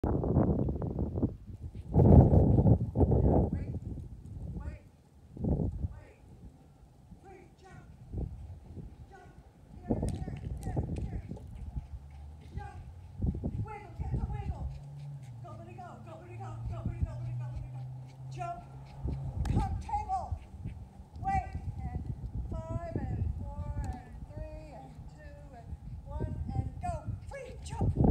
Jump, come table, wait, and 5 and 4 and 3 and 2 and 1 and go, free, jump.